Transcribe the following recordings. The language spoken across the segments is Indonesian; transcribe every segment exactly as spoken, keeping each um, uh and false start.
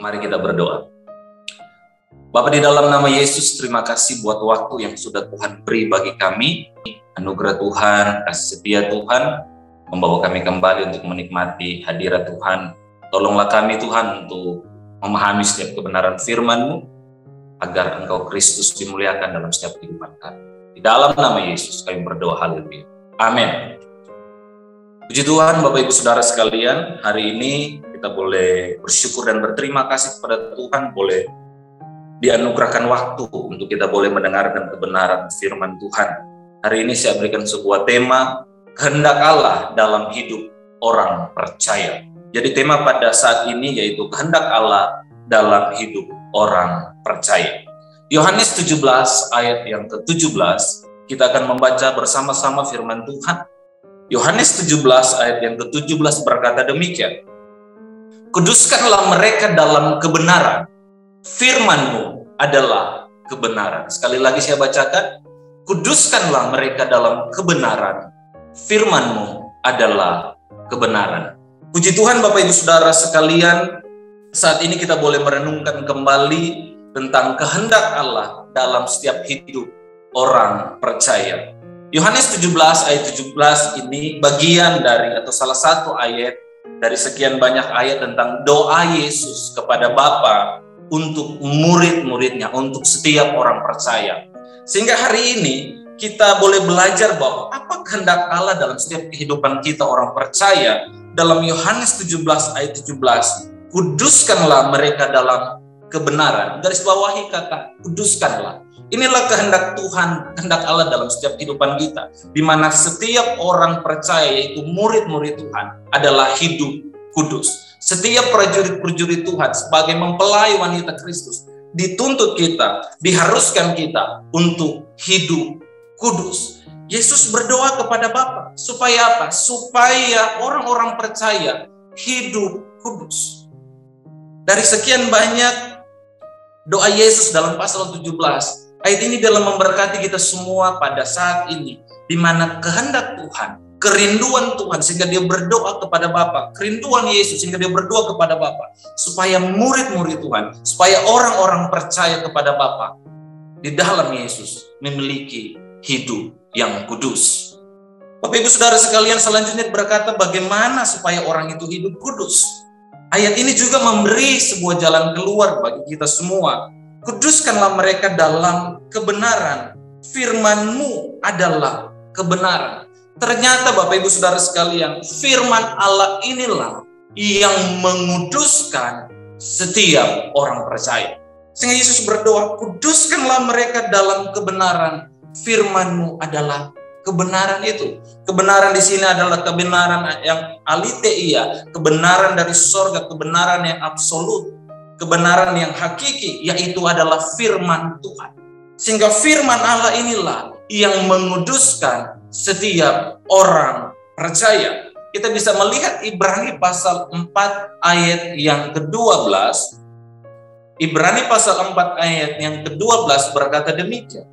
Mari kita berdoa. Bapa, di dalam nama Yesus, terima kasih buat waktu yang sudah Tuhan beri bagi kami. Anugerah Tuhan, kasih setia Tuhan, membawa kami kembali untuk menikmati hadirat Tuhan. Tolonglah kami Tuhan untuk memahami setiap kebenaran firman-Mu, agar Engkau Kristus dimuliakan dalam setiap kehidupan kami. Di dalam nama Yesus kami berdoa, haleluya. Amin. Puji Tuhan, Bapak Ibu Saudara sekalian, hari ini kita boleh bersyukur dan berterima kasih kepada Tuhan, boleh dianugerahkan waktu untuk kita boleh mendengarkan kebenaran firman Tuhan. Hari ini saya berikan sebuah tema, kehendak Allah dalam hidup orang percaya. Jadi tema pada saat ini yaitu kehendak Allah dalam hidup orang percaya. Yohanes tujuh belas ayat yang ke tujuh belas, kita akan membaca bersama-sama firman Tuhan. Yohanes tujuh belas ayat yang ke tujuh belas berkata demikian. Kuduskanlah mereka dalam kebenaran, firman-Mu adalah kebenaran. Sekali lagi saya bacakan, kuduskanlah mereka dalam kebenaran, firman-Mu adalah kebenaran. Puji Tuhan Bapak Ibu Saudara sekalian, saat ini kita boleh merenungkan kembali tentang kehendak Allah dalam setiap hidup orang percaya. Yohanes tujuh belas ayat tujuh belas ini bagian dari atau salah satu ayat dari sekian banyak ayat tentang doa Yesus kepada Bapa untuk murid-muridnya, untuk setiap orang percaya. Sehingga hari ini kita boleh belajar bahwa apa kehendak Allah dalam setiap kehidupan kita orang percaya. Dalam Yohanes tujuh belas ayat tujuh belas, kuduskanlah mereka dalam kebenaran. Garis bawahi kata kuduskanlah. Inilah kehendak Tuhan, kehendak Allah dalam setiap kehidupan kita, di mana setiap orang percaya, yaitu murid-murid Tuhan, adalah hidup kudus. Setiap prajurit-prajurit Tuhan sebagai mempelai wanita Kristus dituntut kita, diharuskan kita untuk hidup kudus. Yesus berdoa kepada Bapa supaya apa? Supaya orang-orang percaya hidup kudus. Dari sekian banyak doa Yesus dalam pasal tujuh belas, ayat ini dalam memberkati kita semua pada saat ini, di mana kehendak Tuhan, kerinduan Tuhan, sehingga dia berdoa kepada Bapa, kerinduan Yesus sehingga dia berdoa kepada Bapa, supaya murid-murid Tuhan, supaya orang-orang percaya kepada Bapa di dalam Yesus memiliki hidup yang kudus. Bapak Ibu Saudara sekalian, selanjutnya berkata bagaimana supaya orang itu hidup kudus. Ayat ini juga memberi sebuah jalan keluar bagi kita semua. Kuduskanlah mereka dalam kebenaran, firman-Mu adalah kebenaran. Ternyata Bapak Ibu Saudara sekalian, firman Allah inilah yang menguduskan setiap orang percaya. Sehingga Yesus berdoa, kuduskanlah mereka dalam kebenaran, firman-Mu adalah kebenaran itu. Kebenaran di sini adalah kebenaran yang aletheia, kebenaran dari surga, kebenaran yang absolut, kebenaran yang hakiki, yaitu adalah firman Tuhan. Sehingga firman Allah inilah yang menguduskan setiap orang percaya. Kita bisa melihat Ibrani pasal empat ayat yang kedua belas. Ibrani pasal empat ayat yang kedua belas berkata demikian.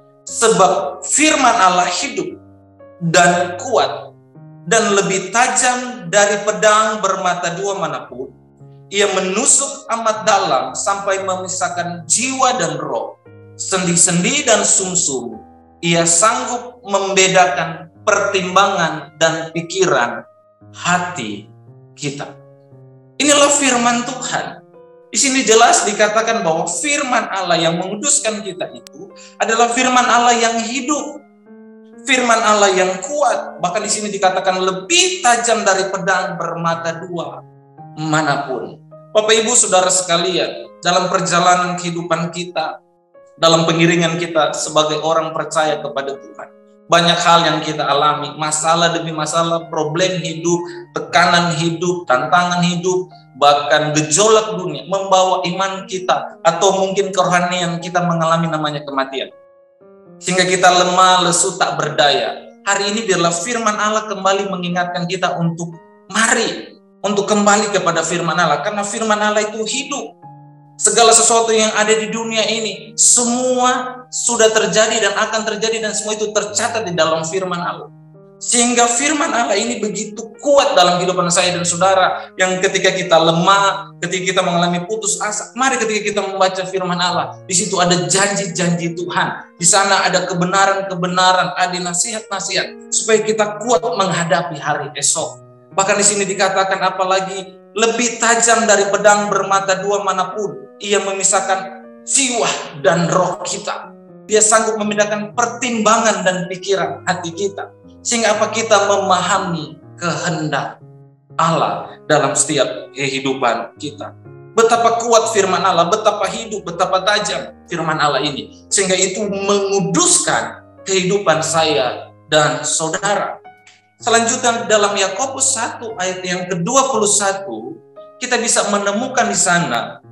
Sebab firman Allah hidup dan kuat dan lebih tajam dari pedang bermata dua manapun. Ia menusuk amat dalam sampai memisahkan jiwa dan roh, sendi-sendi dan sumsum. Ia sanggup membedakan pertimbangan dan pikiran hati kita. Inilah firman Tuhan. Di sini jelas dikatakan bahwa firman Allah yang menguduskan kita itu adalah firman Allah yang hidup, firman Allah yang kuat. Bahkan di sini dikatakan lebih tajam dari pedang bermata dua manapun. Bapak Ibu Saudara sekalian, dalam perjalanan kehidupan kita, dalam pengiringan kita sebagai orang percaya kepada Tuhan, banyak hal yang kita alami, masalah demi masalah, problem hidup, tekanan hidup, tantangan hidup, bahkan gejolak dunia membawa iman kita atau mungkin kerohanian kita mengalami namanya kematian. Sehingga kita lemah, lesu, tak berdaya. Hari ini biarlah firman Allah kembali mengingatkan kita untuk mari, untuk kembali kepada firman Allah. Karena firman Allah itu hidup. Segala sesuatu yang ada di dunia ini, semua sudah terjadi dan akan terjadi dan semua itu tercatat di dalam firman Allah. Sehingga firman Allah ini begitu kuat dalam kehidupan saya dan saudara, yang ketika kita lemah, ketika kita mengalami putus asa, mari ketika kita membaca firman Allah, di situ ada janji-janji Tuhan, di sana ada kebenaran-kebenaran, ada nasihat-nasihat supaya kita kuat menghadapi hari esok. Bahkan di sini dikatakan apalagi lebih tajam dari pedang bermata dua manapun, ia memisahkan jiwa dan roh kita. Dia sanggup membedakan pertimbangan dan pikiran hati kita. Sehingga apa kita memahami kehendak Allah dalam setiap kehidupan kita. Betapa kuat firman Allah, betapa hidup, betapa tajam firman Allah ini. Sehingga itu menguduskan kehidupan saya dan saudara. Selanjutnya dalam Yakobus satu ayat yang ke dua puluh satu, kita bisa menemukan di sana,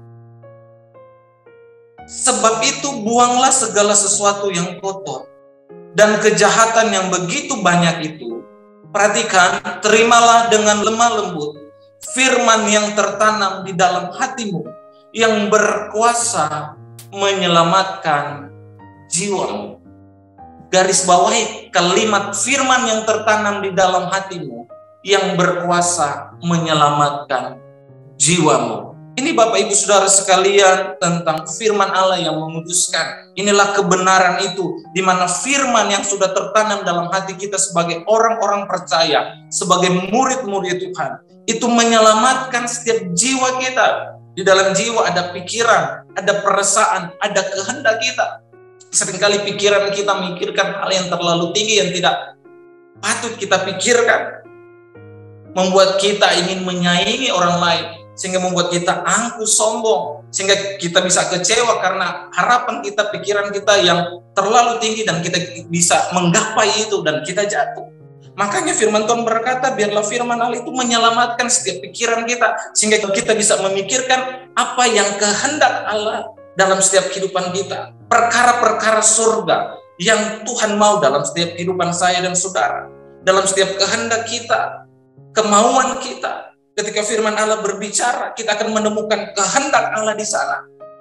sebab itu buanglah segala sesuatu yang kotor dan kejahatan yang begitu banyak itu. Perhatikan, terimalah dengan lemah lembut firman yang tertanam di dalam hatimu, yang berkuasa menyelamatkan jiwamu. Garis bawahi kalimat firman yang tertanam di dalam hatimu, yang berkuasa menyelamatkan jiwamu. Ini Bapak Ibu Saudara sekalian tentang firman Allah yang menguduskan. Inilah kebenaran itu, di mana firman yang sudah tertanam dalam hati kita sebagai orang-orang percaya, sebagai murid-murid Tuhan, itu menyelamatkan setiap jiwa kita. Di dalam jiwa ada pikiran, ada perasaan, ada kehendak kita. Seringkali pikiran kita memikirkan hal yang terlalu tinggi yang tidak patut kita pikirkan, membuat kita ingin menyaingi orang lain, sehingga membuat kita angkuh, sombong, sehingga kita bisa kecewa karena harapan kita, pikiran kita yang terlalu tinggi, dan kita bisa menggapai itu dan kita jatuh. Makanya firman Tuhan berkata, biarlah firman Allah itu menyelamatkan setiap pikiran kita, sehingga kita bisa memikirkan apa yang kehendak Allah dalam setiap kehidupan kita. Perkara-perkara surga yang Tuhan mau dalam setiap kehidupan saya dan saudara. Dalam setiap kehendak kita, kemauan kita. Ketika firman Allah berbicara, kita akan menemukan kehendak Allah di sana.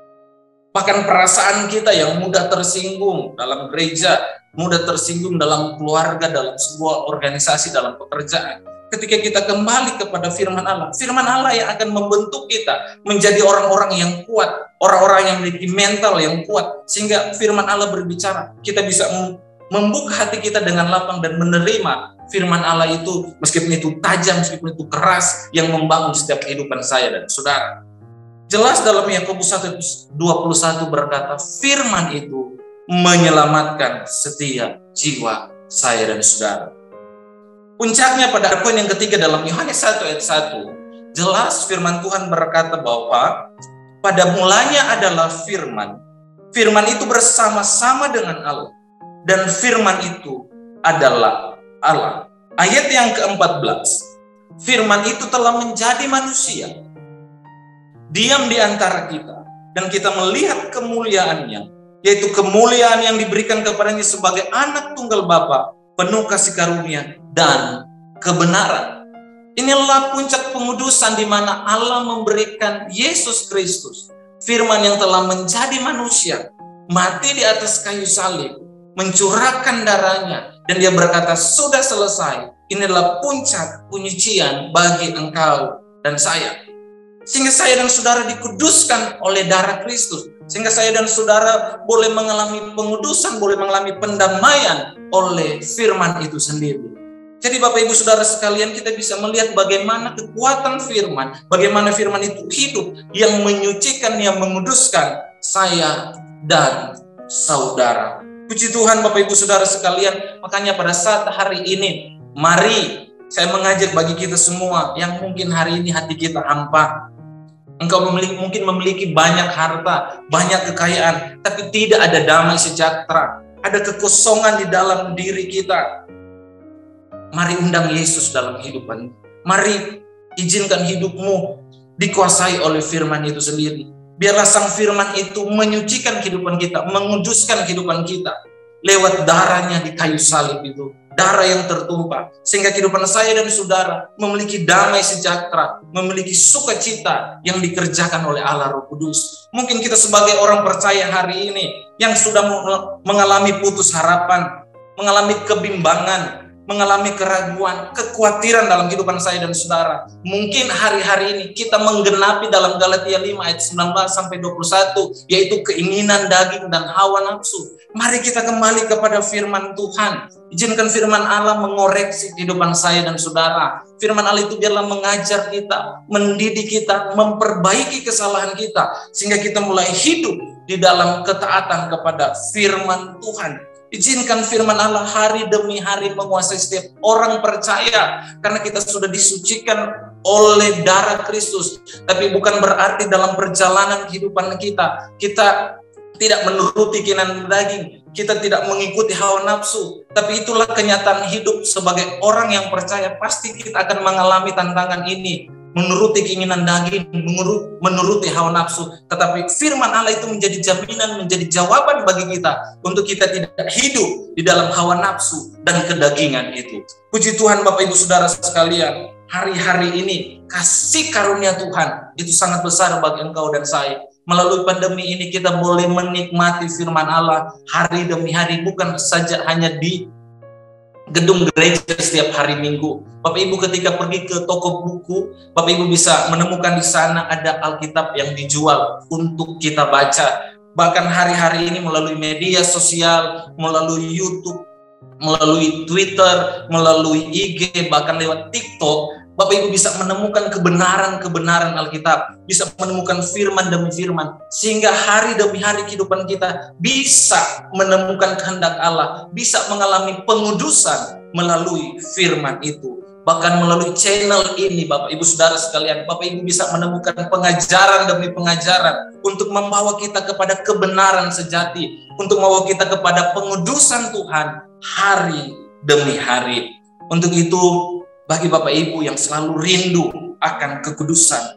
Bahkan perasaan kita yang mudah tersinggung dalam gereja, mudah tersinggung dalam keluarga, dalam sebuah organisasi, dalam pekerjaan. Ketika kita kembali kepada firman Allah, firman Allah yang akan membentuk kita menjadi orang-orang yang kuat, orang-orang yang memiliki mental yang kuat, sehingga firman Allah berbicara, kita bisa membuka hati kita dengan lapang dan menerima firman Allah itu, meskipun itu tajam, meskipun itu keras, yang membangun setiap kehidupan saya dan saudara. Jelas dalam Yakobus satu dua puluh satu berkata, firman itu menyelamatkan setiap jiwa saya dan saudara. Puncaknya pada poin yang ketiga dalam Yohanes satu ayat satu, jelas firman Tuhan berkata bahwa pada mulanya adalah firman. Firman itu bersama-sama dengan Allah, dan firman itu adalah Allah. Ayat yang keempat belas, firman itu telah menjadi manusia, diam di antara kita, dan kita melihat kemuliaannya, yaitu kemuliaan yang diberikan kepadanya sebagai anak tunggal Bapa, penuh kasih karunia dan kebenaran. Inilah puncak pengudusan di mana Allah memberikan Yesus Kristus, firman yang telah menjadi manusia, mati di atas kayu salib, mencurahkan darahnya, dan dia berkata, sudah selesai. Inilah puncak penyucian bagi engkau dan saya. Sehingga saya dan saudara dikuduskan oleh darah Kristus. Sehingga saya dan saudara boleh mengalami pengudusan, boleh mengalami pendamaian oleh firman itu sendiri. Jadi Bapak Ibu Saudara sekalian, kita bisa melihat bagaimana kekuatan firman, bagaimana firman itu hidup, yang menyucikan, yang menguduskan saya dan saudara. Puji Tuhan Bapak Ibu Saudara sekalian. Makanya pada saat hari ini, mari saya mengajak bagi kita semua yang mungkin hari ini hati kita hampa. Engkau memiliki, mungkin memiliki banyak harta, banyak kekayaan, tapi tidak ada damai sejahtera. Ada kekosongan di dalam diri kita. Mari undang Yesus dalam kehidupan. Mari izinkan hidupmu dikuasai oleh firman itu sendiri. Biarlah sang firman itu menyucikan kehidupan kita, menguduskan kehidupan kita. Lewat darahnya di kayu salib itu. Darah yang tertumpah, sehingga kehidupan saya dan saudara memiliki damai sejahtera, memiliki sukacita yang dikerjakan oleh Allah Roh Kudus. Mungkin kita sebagai orang percaya hari ini yang sudah mengalami putus harapan, mengalami kebimbangan, mengalami keraguan, kekhawatiran dalam kehidupan saya dan saudara. Mungkin hari-hari ini kita menggenapi dalam Galatia lima ayat sembilan belas sampai dua puluh satu, yaitu keinginan daging dan hawa nafsu. Mari kita kembali kepada firman Tuhan. Izinkan firman Allah mengoreksi kehidupan saya dan saudara. Firman Allah itu biarlah mengajar kita, mendidik kita, memperbaiki kesalahan kita, sehingga kita mulai hidup di dalam ketaatan kepada firman Tuhan. Izinkan firman Allah hari demi hari menguasai setiap orang percaya, karena kita sudah disucikan oleh darah Kristus. Tapi bukan berarti dalam perjalanan kehidupan kita, kita tidak menuruti keinginan daging, kita tidak mengikuti hawa nafsu. Tapi itulah kenyataan hidup sebagai orang yang percaya. Pasti kita akan mengalami tantangan ini, menuruti keinginan daging, menuruti hawa nafsu. Tetapi firman Allah itu menjadi jaminan, menjadi jawaban bagi kita untuk kita tidak hidup di dalam hawa nafsu dan kedagingan itu. Puji Tuhan Bapak Ibu Saudara sekalian, hari-hari ini kasih karunia Tuhan itu sangat besar bagi engkau dan saya. Melalui pandemi ini kita boleh menikmati firman Allah hari demi hari, bukan saja hanya di gedung gereja setiap hari Minggu. Bapak Ibu ketika pergi ke toko buku, Bapak Ibu bisa menemukan di sana ada Alkitab yang dijual untuk kita baca. Bahkan hari-hari ini melalui media sosial, melalui YouTube, melalui Twitter, melalui I G, bahkan lewat TikTok, Bapak Ibu bisa menemukan kebenaran-kebenaran Alkitab, bisa menemukan firman demi firman, sehingga hari demi hari kehidupan kita bisa menemukan kehendak Allah, bisa mengalami pengudusan melalui firman itu. Bahkan melalui channel ini Bapak Ibu Saudara sekalian, Bapak Ibu bisa menemukan pengajaran demi pengajaran untuk membawa kita kepada kebenaran sejati, untuk membawa kita kepada pengudusan Tuhan hari demi hari. Untuk itu, bagi Bapak Ibu yang selalu rindu akan kekudusan,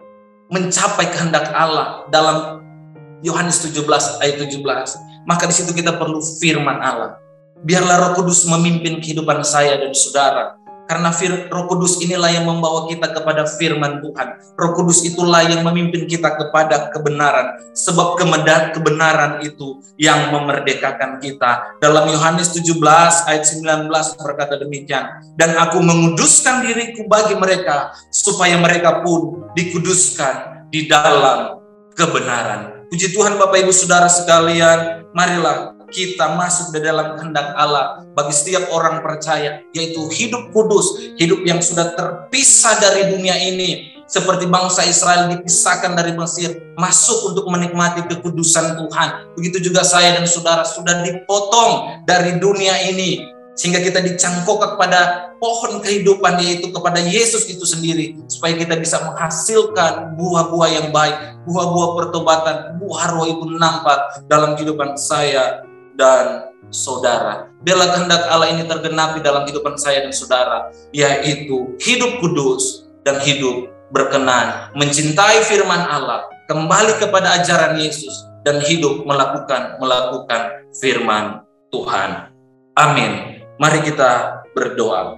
mencapai kehendak Allah dalam Yohanes tujuh belas ayat tujuh belas, maka di situ kita perlu firman Allah. Biarlah Roh Kudus memimpin kehidupan saya dan saudara. Karena Roh Kudus inilah yang membawa kita kepada firman Tuhan. Roh Kudus itulah yang memimpin kita kepada kebenaran. Sebab kebenaran itu yang memerdekakan kita. Dalam Yohanes tujuh belas ayat sembilan belas berkata demikian. Dan aku menguduskan diriku bagi mereka, supaya mereka pun dikuduskan di dalam kebenaran. Puji Tuhan Bapak Ibu Saudara sekalian, marilah kita masuk di dalam kehendak Allah bagi setiap orang percaya, yaitu hidup kudus, hidup yang sudah terpisah dari dunia ini, seperti bangsa Israel dipisahkan dari Mesir, masuk untuk menikmati kekudusan Tuhan. Begitu juga saya dan saudara sudah dipotong dari dunia ini, sehingga kita dicangkok kepada pohon kehidupan, yaitu kepada Yesus itu sendiri, supaya kita bisa menghasilkan buah-buah yang baik, buah-buah pertobatan, buah roh itu nampak dalam kehidupan saya dan saudara. Biarlah kehendak Allah ini tergenapi dalam kehidupan saya dan saudara, yaitu hidup kudus dan hidup berkenan, mencintai firman Allah, kembali kepada ajaran Yesus, dan hidup melakukan melakukan firman Tuhan. Amin. Mari kita berdoa.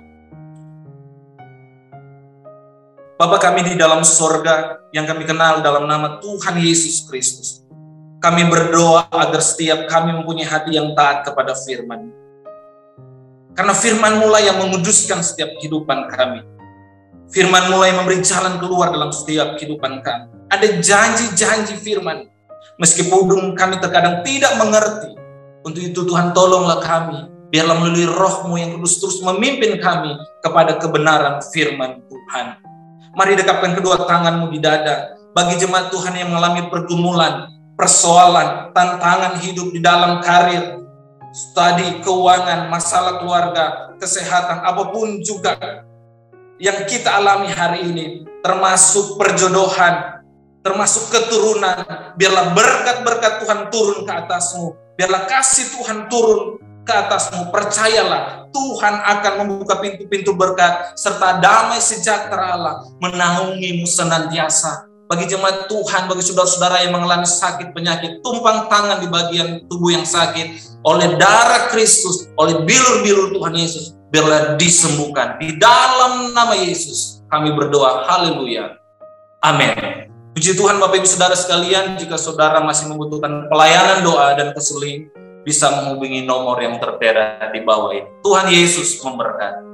Bapa kami di dalam sorga, yang kami kenal dalam nama Tuhan Yesus Kristus, kami berdoa agar setiap kami mempunyai hati yang taat kepada firman. Karena firman mulai yang menguduskan setiap kehidupan kami. Firman mulai memberi jalan keluar dalam setiap kehidupan kami. Ada janji-janji firman, meskipun kami terkadang tidak mengerti. Untuk itu Tuhan tolonglah kami, biarlah melalui Roh-Mu yang kudus terus memimpin kami kepada kebenaran firman Tuhan. Mari dekapkan kedua tangan-Mu di dada bagi jemaat Tuhan yang mengalami pergumulan, persoalan, tantangan hidup di dalam karir, studi, keuangan, masalah keluarga, kesehatan, apapun juga yang kita alami hari ini, termasuk perjodohan, termasuk keturunan. Biarlah berkat-berkat Tuhan turun ke atasmu, biarlah kasih Tuhan turun ke atasmu. Percayalah, Tuhan akan membuka pintu-pintu berkat serta damai sejahtera Allah menaungimu senantiasa. Bagi jemaat Tuhan, bagi saudara-saudara yang mengalami sakit penyakit, tumpang tangan di bagian tubuh yang sakit, oleh darah Kristus, oleh bilur-bilur Tuhan Yesus, biarlah disembuhkan. Di dalam nama Yesus kami berdoa, haleluya, amin. Puji Tuhan Bapak Ibu Saudara sekalian, jika saudara masih membutuhkan pelayanan doa dan konseling, bisa menghubungi nomor yang tertera di bawah ini. Tuhan Yesus memberkati.